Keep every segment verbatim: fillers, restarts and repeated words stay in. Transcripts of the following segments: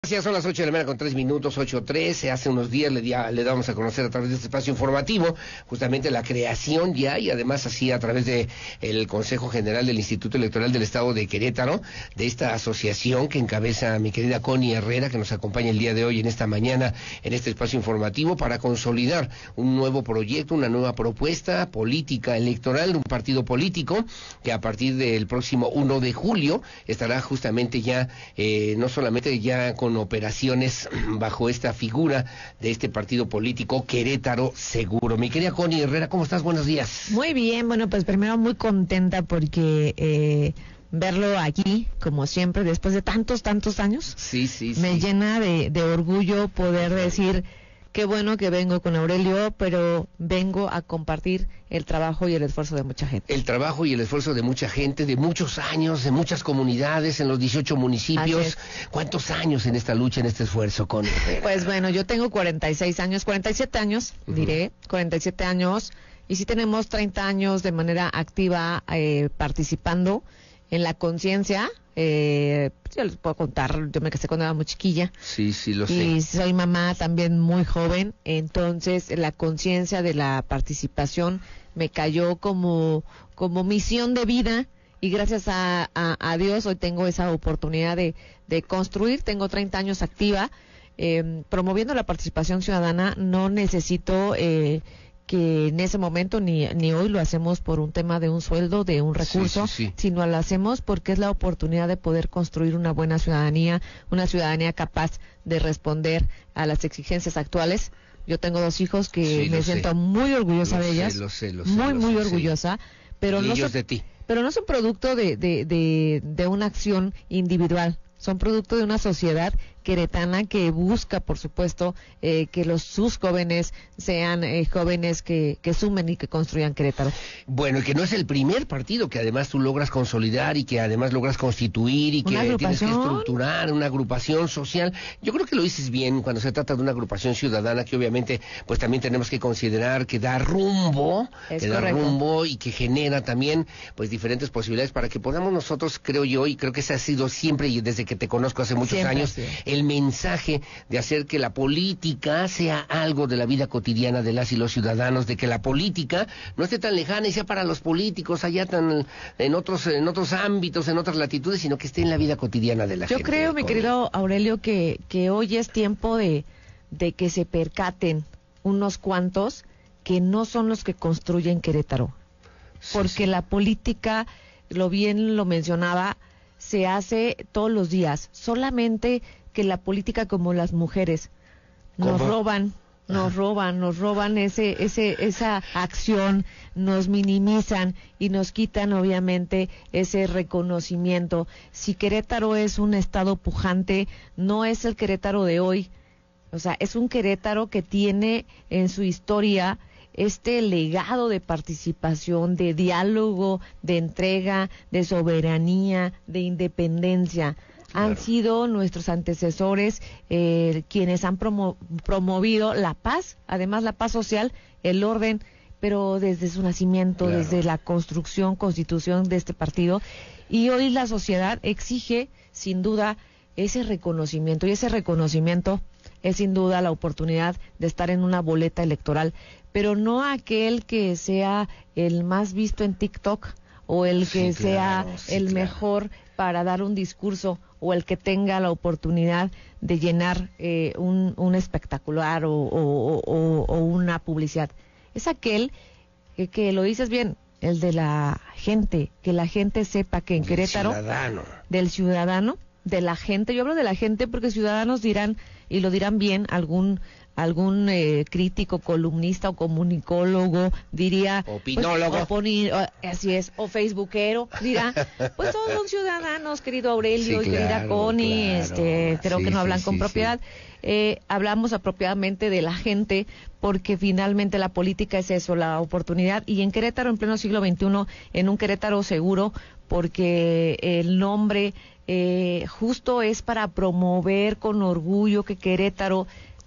Ya son las ocho de la mañana con tres minutos, ocho trece. Hace unos días le, dia, le damos a conocer a través de este espacio informativo justamente la creación ya, y además así a través de el Consejo General del Instituto Electoral del Estado de Querétaro, de esta asociación que encabeza mi querida Connie Herrera, que nos acompaña el día de hoy en esta mañana en este espacio informativo, para consolidar un nuevo proyecto, una nueva propuesta política electoral de un partido político que a partir del próximo uno de julio estará justamente ya, eh, no solamente ya con operaciones bajo esta figura de este partido político, Querétaro Seguro. Mi querida Connie Herrera, ¿cómo estás? Buenos días. Muy bien, bueno, pues primero muy contenta porque eh, verlo aquí, como siempre, después de tantos, tantos años, sí, sí, me sí. llena de, de orgullo poder decir, qué bueno que vengo con Aurelio, pero vengo a compartir el trabajo y el esfuerzo de mucha gente. El trabajo y el esfuerzo de mucha gente, de muchos años, de muchas comunidades, en los dieciocho municipios. ¿Cuántos años en esta lucha, en este esfuerzo, con Herrera? Pues bueno, yo tengo cuarenta y seis años, cuarenta y siete años, uh-huh. diré, cuarenta y siete años, y sí tenemos treinta años de manera activa eh, participando en la conciencia. Eh, yo les puedo contar, yo me casé cuando era muy chiquilla. Sí, sí, lo sé. Y soy mamá también muy joven, entonces la conciencia de la participación me cayó como, como misión de vida, y gracias a, a, a Dios hoy tengo esa oportunidad de, de construir. Tengo treinta años activa, eh, promoviendo la participación ciudadana. No necesito... Eh, que en ese momento ni, ni hoy lo hacemos por un tema de un sueldo, de un recurso, sí, sí, sí. sino lo hacemos porque es la oportunidad de poder construir una buena ciudadanía, una ciudadanía capaz de responder a las exigencias actuales. Yo tengo dos hijos que sí, me siento sé. muy orgullosa lo de sé, ellas, lo sé, lo sé, muy, lo muy sé, orgullosa, sí. pero, y no ellos son, de ti. pero no son producto de, de, de, de una acción individual, son producto de una sociedad queretana que busca, por supuesto, eh, que los sus jóvenes sean eh, jóvenes que, que sumen y que construyan Querétaro. Bueno, y que no es el primer partido que además tú logras consolidar y que además logras constituir y que tienes que estructurar una agrupación social. Yo creo que lo dices bien cuando se trata de una agrupación ciudadana, que obviamente pues también tenemos que considerar que da rumbo, es que correcto. da rumbo y que genera también pues diferentes posibilidades para que podamos nosotros, creo yo, y creo que ese ha sido siempre, y desde que te conozco hace muchos siempre, años, sí. el mensaje de hacer que la política sea algo de la vida cotidiana de las y los ciudadanos, de que la política no esté tan lejana y sea para los políticos allá tan en otros en otros ámbitos, en otras latitudes, sino que esté en la vida cotidiana de la Yo gente. Yo creo, mi querido Aurelio, que, que hoy es tiempo de, de que se percaten unos cuantos que no son los que construyen Querétaro, sí, porque sí. La política, lo bien lo mencionaba, se hace todos los días. Solamente que la política, como las mujeres, nos ¿Cómo? roban, nos roban, nos roban ese, ese, esa acción, nos minimizan y nos quitan obviamente ese reconocimiento. Si Querétaro es un estado pujante, no es el Querétaro de hoy. O sea, es un Querétaro que tiene en su historia este legado de participación, de diálogo, de entrega, de soberanía, de independencia. Claro. Han sido nuestros antecesores eh, quienes han promo promovido la paz, además la paz social, el orden, pero desde su nacimiento, claro. desde la construcción, constitución de este partido. Y hoy la sociedad exige, sin duda, ese reconocimiento, y ese reconocimiento es sin duda la oportunidad de estar en una boleta electoral, pero no aquel que sea el más visto en TikTok o el que sí, sea claro, sí, el claro. mejor para dar un discurso, o el que tenga la oportunidad de llenar eh, un, un espectacular o, o, o, o una publicidad. Es aquel que, que lo dices bien, el de la gente, que la gente sepa que en del Querétaro, ciudadano. del ciudadano, de la gente. Yo hablo de la gente porque ciudadanos dirán, y lo dirán bien, algún algún eh, crítico, columnista o comunicólogo diría, opinólogo, pues, oponi, o, así es, o facebookero, dirá, pues todos son ciudadanos, querido Aurelio, sí, claro, querida Connie, claro. este, creo sí, que no hablan sí, con sí, propiedad. Sí. Eh, hablamos apropiadamente de la gente, porque finalmente la política es eso, la oportunidad, y en Querétaro, en pleno siglo veintiuno, en un Querétaro seguro, porque el nombre eh, justo es para promover con orgullo que Querétaro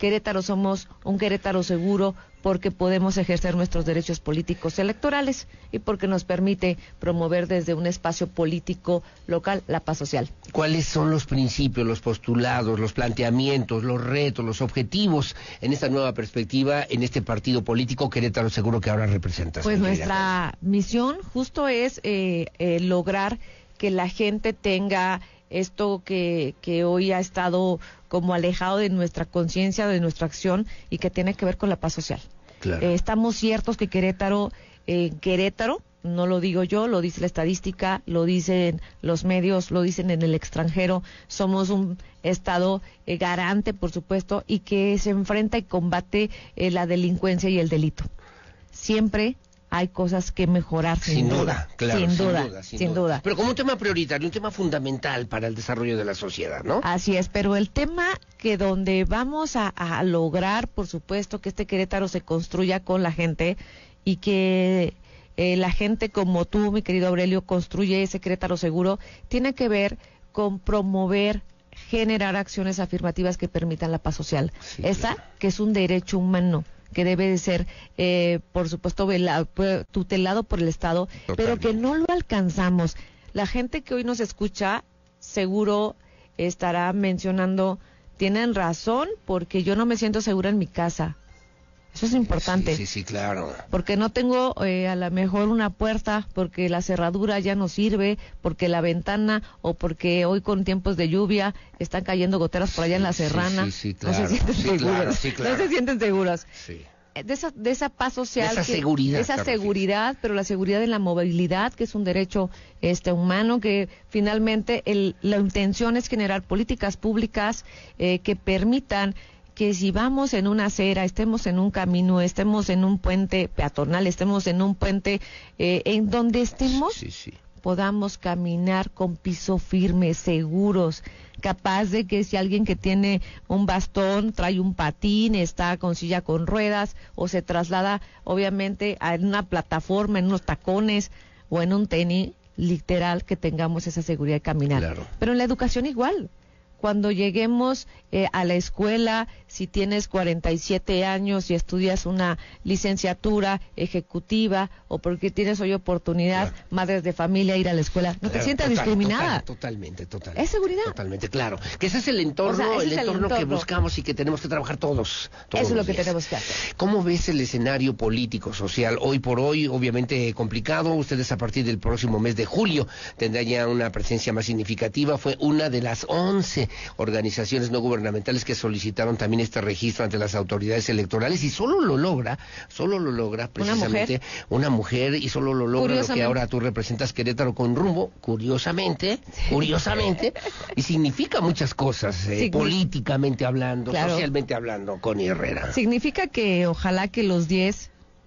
Querétaro somos un Querétaro seguro porque podemos ejercer nuestros derechos políticos electorales y porque nos permite promover desde un espacio político local la paz social. ¿Cuáles son los principios, los postulados, los planteamientos, los retos, los objetivos en esta nueva perspectiva, en este partido político Querétaro Seguro que ahora representas? Pues nuestra misión justo es eh, eh, lograr que la gente tenga esto que, que hoy ha estado como alejado de nuestra conciencia, de nuestra acción, y que tiene que ver con la paz social. Claro. Eh, estamos ciertos que Querétaro, eh, Querétaro, no lo digo yo, lo dice la estadística, lo dicen los medios, lo dicen en el extranjero, somos un estado eh, garante, por supuesto, y que se enfrenta y combate eh, la delincuencia y el delito. Siempre hay cosas que mejorar, sin, sin duda, duda, claro, sin, sin duda, duda, sin, sin duda. duda. Pero como un tema prioritario, un tema fundamental para el desarrollo de la sociedad, ¿no? Así es, pero el tema que donde vamos a, a lograr, por supuesto, que este Querétaro se construya con la gente y que eh, la gente como tú, mi querido Aurelio, construye ese Querétaro seguro, tiene que ver con promover, generar acciones afirmativas que permitan la paz social. Sí, Esa claro. que es un derecho humano, que debe de ser, eh, por supuesto, velado, tutelado por el Estado, Totalmente. pero que no lo alcanzamos. La gente que hoy nos escucha seguro estará mencionando, tienen razón, porque yo no me siento segura en mi casa. Eso es importante. Sí, sí, sí, claro. Porque no tengo eh, a lo mejor una puerta, porque la cerradura ya no sirve, porque la ventana, o porque hoy con tiempos de lluvia están cayendo goteras por allá en la Sí, serrana. sí, sí, claro. No se sienten Sí, seguros. claro, sí, claro. No se sienten seguros. Sí. De esa, de esa paz social, De esa que- seguridad, de esa te refieres. seguridad, pero la seguridad en la movilidad, que es un derecho este humano, que finalmente el, la intención es generar políticas públicas eh, que permitan que si vamos en una acera, estemos en un camino, estemos en un puente peatonal, estemos en un puente eh, en donde estemos, Sí, sí. podamos caminar con piso firme, seguros, capaz de que si alguien que tiene un bastón, trae un patín, está con silla con ruedas o se traslada obviamente a una plataforma, en unos tacones o en un tenis, literal que tengamos esa seguridad de caminar. Claro. Pero en la educación igual. Cuando lleguemos eh, a la escuela, si tienes cuarenta y siete años y estudias una licenciatura ejecutiva o porque tienes hoy oportunidad, Claro. madres de familia, ir a la escuela, no te Claro, sientas total, discriminada. total, totalmente, totalmente. Es seguridad. Totalmente, claro. Que ese es el entorno, O sea, ese el, es el entorno que entorno. buscamos y que tenemos que trabajar todos. todos Eso es lo los que días. tenemos que hacer. ¿Cómo ves el escenario político, social? Hoy por hoy, obviamente complicado. Ustedes a partir del próximo mes de julio tendrán ya una presencia más significativa. Fue una de las once organizaciones no gubernamentales que solicitaron también este registro ante las autoridades electorales y solo lo logra, solo lo logra precisamente una mujer, y solo lo logra lo que Curiosamente. ahora tú representas, Querétaro con rumbo, curiosamente, curiosamente, y significa muchas cosas, eh, Signi- políticamente hablando, Claro. socialmente hablando, Connie Herrera. Significa que ojalá que los diez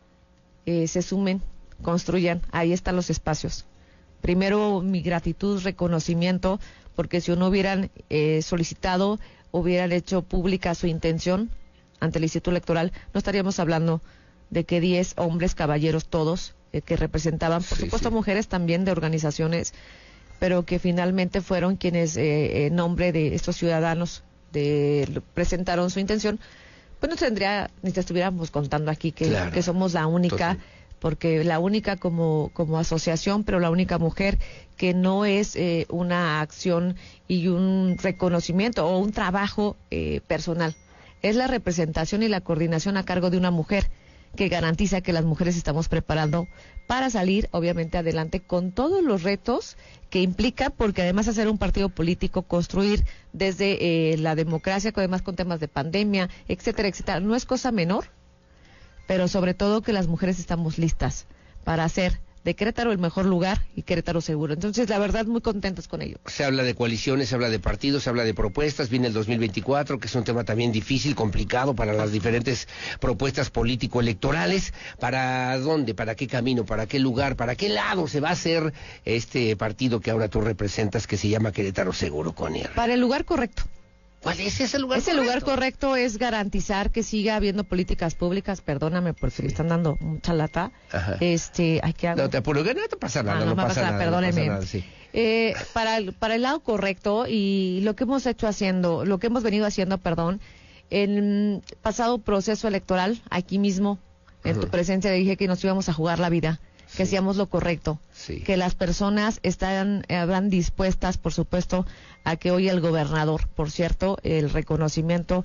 eh, se sumen, construyan, ahí están los espacios. Primero, mi gratitud, reconocimiento, porque si no hubieran eh, solicitado, hubieran hecho pública su intención ante el Instituto Electoral, no estaríamos hablando de que diez hombres, caballeros todos, eh, que representaban, por Sí, supuesto, sí. mujeres también de organizaciones, pero que finalmente fueron quienes, eh, en nombre de estos ciudadanos, de, presentaron su intención, pues no tendría, ni te estuviéramos contando aquí que, Claro. que somos la única, Total. porque la única como, como asociación, pero la única mujer que no es eh, una acción y un reconocimiento o un trabajo eh, personal. Es la representación y la coordinación a cargo de una mujer que garantiza que las mujeres estamos preparando para salir, obviamente, adelante con todos los retos que implica, porque además hacer un partido político, construir desde eh, la democracia, además con temas de pandemia, etcétera, etcétera, no es cosa menor, pero sobre todo que las mujeres estamos listas para hacer de Querétaro el mejor lugar y Querétaro seguro. Entonces, la verdad, muy contentos con ello. Se habla de coaliciones, se habla de partidos, se habla de propuestas. Viene el dos mil veinticuatro, que es un tema también difícil, complicado para las diferentes propuestas político-electorales. ¿Para dónde? ¿Para qué camino? ¿Para qué lugar? ¿Para qué lado se va a hacer este partido que ahora tú representas, que se llama Querétaro Seguro, Connie? Para el lugar correcto. ¿Cuál es ese lugar Ese correcto? lugar correcto es garantizar que siga habiendo políticas públicas. Perdóname porque Sí. me están dando mucha lata. Ajá. Este, ay, ¿qué hago? No te apuro, no te pasa nada, Ah, no, no me pasa pasa nada, nada, no pasa perdóneme. nada, sí. Eh, para el, para el lado correcto y lo que hemos hecho haciendo, lo que hemos venido haciendo, perdón, En pasado proceso electoral, aquí mismo, en uh-huh. tu presencia, dije que nos íbamos a jugar la vida, que sí. hacíamos lo correcto, sí. que las personas están, habrán dispuestas, por supuesto, a que hoy el gobernador, por cierto, el reconocimiento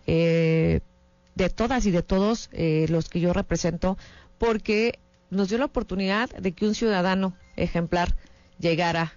eh, de todas y de todos eh, los que yo represento, porque nos dio la oportunidad de que un ciudadano ejemplar llegara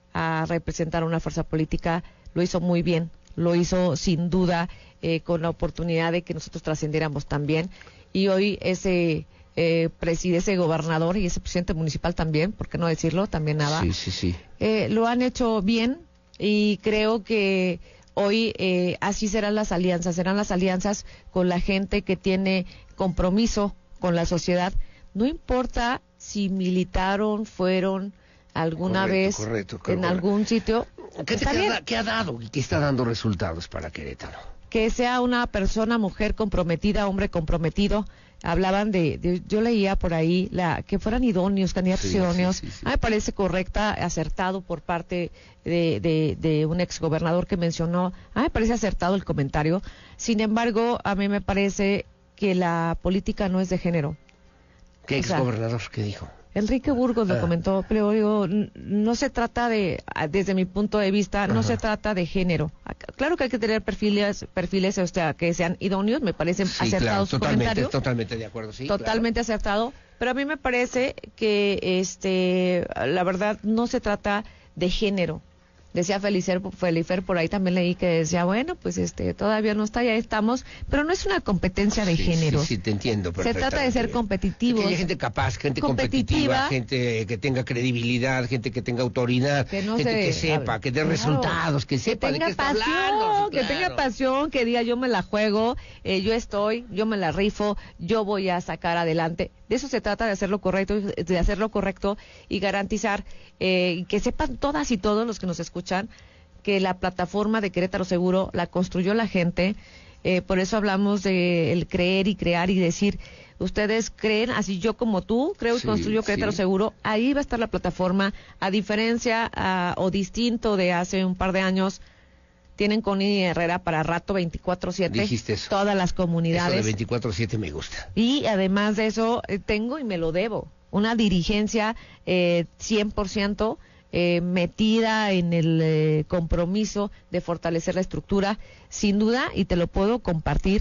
a representar una fuerza política. Lo hizo muy bien, lo hizo sin duda eh, con la oportunidad de que nosotros trascendiéramos también, y hoy ese eh, preside, ese gobernador y ese presidente municipal también, ¿por qué no decirlo? También nada. Sí, sí, sí. Eh, lo han hecho bien, y creo que hoy eh, así serán las alianzas, serán las alianzas con la gente que tiene compromiso con la sociedad. No importa si militaron, fueron alguna correcto, vez correcto, correcto. en algún sitio. ¿Qué, te, ¿qué, ha, ¿Qué ha dado y qué está dando resultados para Querétaro? Que sea una persona, mujer comprometida, hombre comprometido. Hablaban de, de yo leía por ahí, la que fueran idóneos, candidatos sí, idóneos. Sí, sí, sí. A mí me parece correcta, acertado por parte de, de, de un exgobernador que mencionó. A mí me parece acertado el comentario. Sin embargo, a mí me parece que la política no es de género. ¿Qué exgobernador? ¿Qué dijo? Enrique Burgos lo ah. comentó, pero digo, no se trata de, desde mi punto de vista, no Ajá. se trata de género. Claro que hay que tener perfiles, perfiles, o sea, que sean idóneos, me parecen sí, acertados claro, comentarios. Totalmente de acuerdo, sí. Totalmente claro. acertado, pero a mí me parece que, este, la verdad, no se trata de género. Decía Felicer, Felifer, por ahí también leí que decía, bueno, pues este todavía no está, ya estamos, pero no es una competencia de sí, géneros. Sí, sí, te entiendo perfectamente. Se trata de ser competitivos. Que haya gente capaz, gente competitiva, gente que tenga credibilidad, gente que tenga autoridad, que no gente se, que sepa, que dé claro, resultados, que sepa que de qué pasión, está hablando. Sí, que claro. tenga pasión, que diga yo me la juego, eh, yo estoy, yo me la rifo, yo voy a sacar adelante. De eso se trata, de hacerlo correcto, de hacerlo correcto y garantizar eh, que sepan todas y todos los que nos escuchan que la plataforma de Querétaro Seguro la construyó la gente, eh, por eso hablamos de el creer y crear y decir, ustedes creen, así yo como tú, creo y sí, construyo Querétaro sí. Seguro, ahí va a estar la plataforma, a diferencia a, o distinto de hace un par de años, tienen Connie Herrera para rato veinticuatro siete, Dijiste eso. Todas las comunidades. Eso de veinticuatro siete me gusta. Y además de eso, eh, tengo y me lo debo, una dirigencia eh, cien por ciento Eh, metida en el eh, compromiso de fortalecer la estructura, sin duda, y te lo puedo compartir,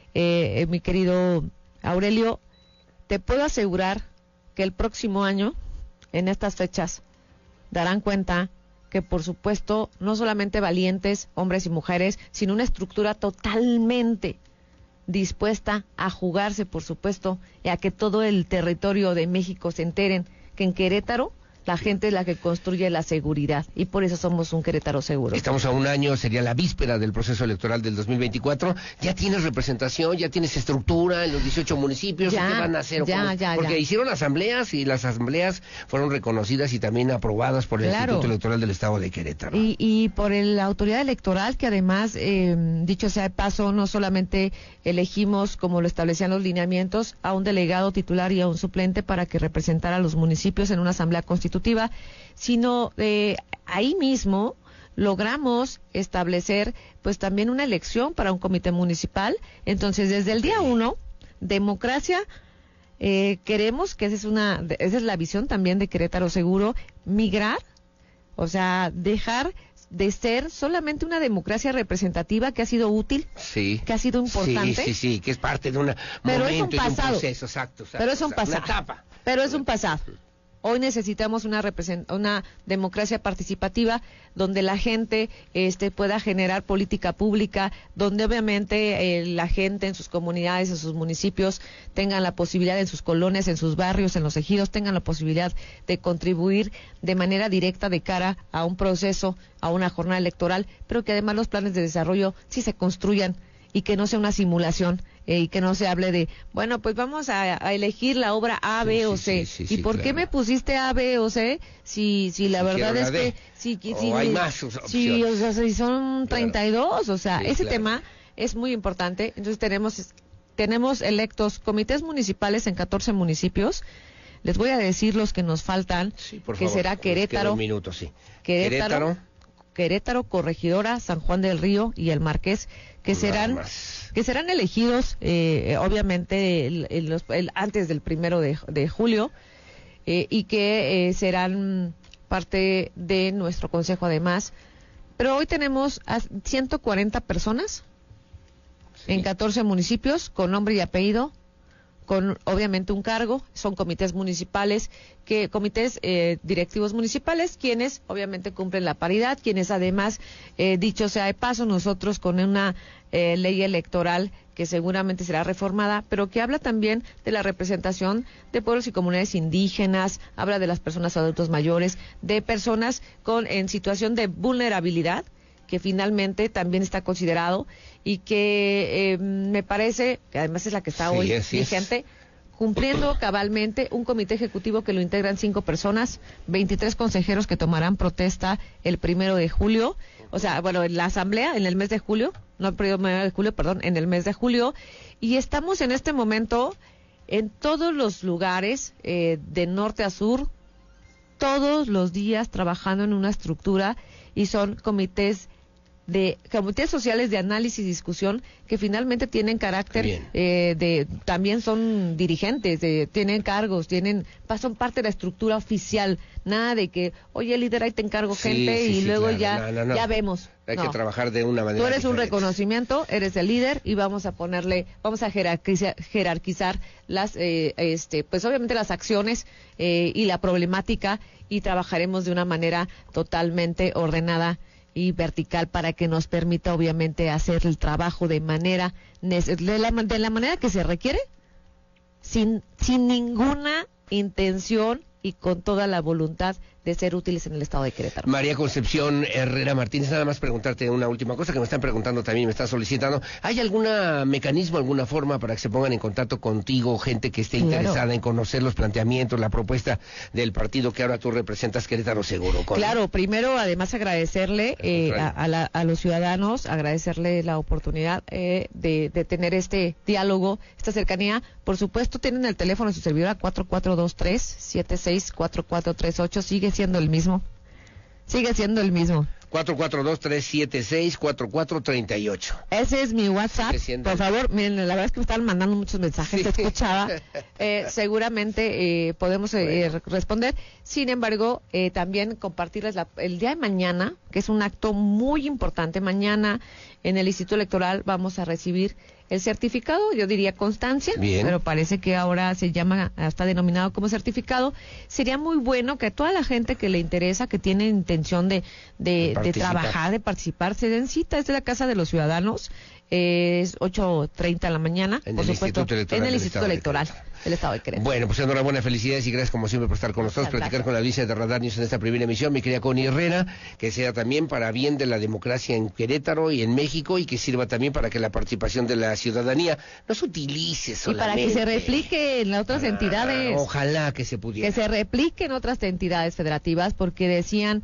eh, eh, mi querido Aurelio, te puedo asegurar que el próximo año, en estas fechas, darán cuenta que, por supuesto, no solamente valientes, hombres y mujeres, sino una estructura totalmente dispuesta a jugarse, por supuesto, y a que todo el territorio de México se enteren que en Querétaro la gente es la que construye la seguridad, y por eso somos un Querétaro seguro. Estamos a un año, sería la víspera del proceso electoral del dos mil veinticuatro. ¿Ya tienes representación? ¿Ya tienes estructura en los dieciocho municipios? Ya, ¿Qué van a hacer? Ya, ya, Porque ya. hicieron asambleas y las asambleas fueron reconocidas y también aprobadas por el Claro. Instituto Electoral del Estado de Querétaro. Y, y por el, la autoridad electoral, que además, eh, dicho sea de paso, no solamente elegimos, como lo establecían los lineamientos, a un delegado titular y a un suplente para que representara a los municipios en una asamblea constitutiva, sino eh, ahí mismo logramos establecer pues también una elección para un comité municipal. Entonces, desde el día uno, democracia, eh, queremos que esa es una, esa es la visión también de Querétaro Seguro, migrar, o sea, dejar de ser solamente una democracia representativa que ha sido útil, sí, que ha sido importante. Sí, sí, sí, que es parte de un pero momento es un pasado, y un proceso, exacto, exacto. Pero es un exacto, pasado. Una etapa. Pero es un pasado. Hoy necesitamos una represent una democracia participativa donde la gente este pueda generar política pública, donde obviamente eh, la gente en sus comunidades, en sus municipios tengan la posibilidad, en sus colonias, en sus barrios, en los ejidos, tengan la posibilidad de contribuir de manera directa de cara a un proceso, a una jornada electoral, pero que además los planes de desarrollo sí se construyan y que no sea una simulación, eh, y que no se hable de, bueno, pues vamos a, a elegir la obra A, B sí, o C. Sí, sí, sí, ¿Y por claro. qué me pusiste A, B o C si si la si verdad es D. que si, o si, hay más opciones. Si, o sea, si son treinta y dos, claro. o sea, sí, ese claro. tema es muy importante. Entonces tenemos tenemos electos comités municipales en catorce municipios. Les voy a decir los que nos faltan, sí, por que favor, será Querétaro, un minuto, sí. Querétaro, Querétaro Querétaro, Corregidora, San Juan del Río y El Marqués, que serán que serán elegidos eh, obviamente el, el, los, el, antes del primero de, de julio eh, y que eh, serán parte de nuestro consejo además. Pero hoy tenemos a ciento cuarenta personas sí. en catorce municipios con nombre y apellido, con obviamente un cargo. Son comités municipales, que comités eh, directivos municipales, quienes obviamente cumplen la paridad, quienes además, eh, dicho sea de paso, nosotros con una eh, ley electoral que seguramente será reformada, pero que habla también de la representación de pueblos y comunidades indígenas, habla de las personas adultos mayores, de personas con en situación de vulnerabilidad, que finalmente también está considerado y que eh, me parece, que además es la que está sí, hoy vigente, cumpliendo cabalmente un comité ejecutivo que lo integran cinco personas, veintitrés consejeros que tomarán protesta el primero de julio, o sea, bueno, en la asamblea en el mes de julio, no el primero de julio, perdón, en el mes de julio, y estamos en este momento en todos los lugares, eh, de norte a sur, todos los días trabajando en una estructura, y son comités de comités sociales de análisis y discusión que finalmente tienen carácter eh, de también son dirigentes, de, tienen cargos, tienen son parte de la estructura oficial, nada de que oye líder ahí te encargo sí, gente sí, y sí, luego claro. ya no, no, no. ya vemos. Hay no. que trabajar de una manera Tú eres diferente. Un reconocimiento, eres el líder y vamos a ponerle, vamos a jerarquizar, jerarquizar las, eh, este, pues obviamente las acciones eh, y la problemática y trabajaremos de una manera totalmente ordenada y vertical para que nos permita obviamente hacer el trabajo de manera de la, de la manera que se requiere, sin sin ninguna intención y con toda la voluntad de ser útiles en el estado de Querétaro. María Concepción Herrera Martínez, nada más preguntarte una última cosa que me están preguntando también, me están solicitando. ¿Hay algún mecanismo, alguna forma para que se pongan en contacto contigo, gente que esté claro. interesada en conocer los planteamientos, la propuesta del partido que ahora tú representas, Querétaro Seguro? ¿Con... Claro, primero además agradecerle eh, a, a, la, a los ciudadanos, agradecerle la oportunidad eh, de, de tener este diálogo, esta cercanía. Por supuesto, tienen el teléfono de su servidora cuatro cuatro dos tres, siete seis cuatro cuatro tres ocho, sigue siendo el mismo, sigue siendo el mismo. cuatro cuatro dos tres siete seis cuatro cuatro tres ocho. Ese es mi WhatsApp, por el... favor, miren, la verdad es que me están mandando muchos mensajes, sí. Te escuchaba, eh, seguramente eh, podemos eh, bueno. responder, sin embargo, eh, también compartirles la, el día de mañana, que es un acto muy importante, mañana en el Instituto Electoral vamos a recibir el certificado, yo diría constancia, Bien. pero parece que ahora se llama, está denominado como certificado. Sería muy bueno que toda la gente que le interesa, que tiene intención de, de, de, de trabajar, de participar, se den cita. Es de la Casa de los Ciudadanos, eh, es ocho treinta de la mañana, en por el supuesto, Instituto en el Instituto Electoral. Electoral del Estado de Querétaro. Bueno, pues enhorabuena, felicidades y gracias como siempre por estar con nosotros, Muchas platicar gracias. con la audiencia de Radar News en esta primera emisión, mi querida Connie Herrera, que sea también para bien de la democracia en Querétaro y en México y que sirva también para que la participación de la ciudadanía no se utilice solamente. Y para que se replique en otras ah, entidades. Ojalá que se pudiera. Que se replique en otras entidades federativas, porque decían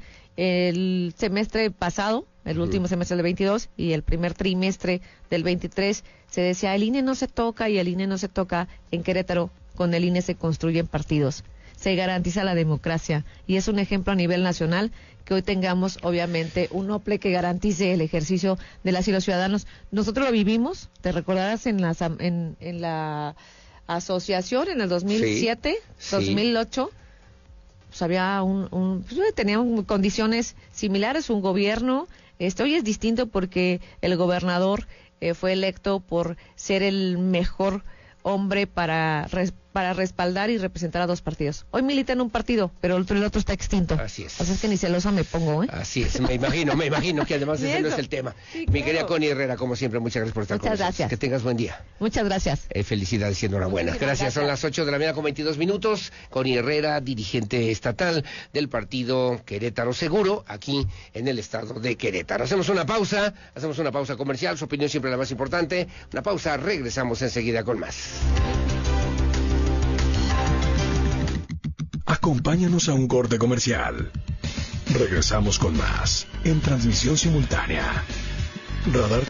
el semestre pasado, el uh-huh. último semestre del veintidós y el primer trimestre del veintitrés, se decía el I N E no se toca y el I N E no se toca. En Querétaro, con el I N E se construyen partidos, se garantiza la democracia y es un ejemplo a nivel nacional que hoy tengamos obviamente un O P L E que garantice el ejercicio de las y los ciudadanos. Nosotros lo vivimos, te recordarás en la, en, en la asociación en el dos mil siete, sí, dos mil ocho, sí. Pues había un, un pues teníamos condiciones similares, un gobierno, este hoy es distinto porque el gobernador eh, fue electo por ser el mejor hombre para res, para respaldar y representar a dos partidos. Hoy milita en un partido, pero el otro, el otro está extinto. Así es. Así es que ni celosa me pongo, ¿eh? Así es, me imagino, me imagino que además ese no es el tema. Sí, Mi claro. querida Connie Herrera, como siempre, muchas gracias por estar muchas con nosotros. Gracias. Que tengas buen día. Muchas gracias. Eh, felicidades y enhorabuena. Gracias. gracias, son las ocho de la mañana con veintidós minutos. Connie Herrera, dirigente estatal del partido Querétaro Seguro, aquí en el estado de Querétaro. Hacemos una pausa, hacemos una pausa comercial, su opinión siempre la más importante. Una pausa, regresamos enseguida con más. Acompáñanos a un corte comercial. Regresamos con más en transmisión simultánea. Radar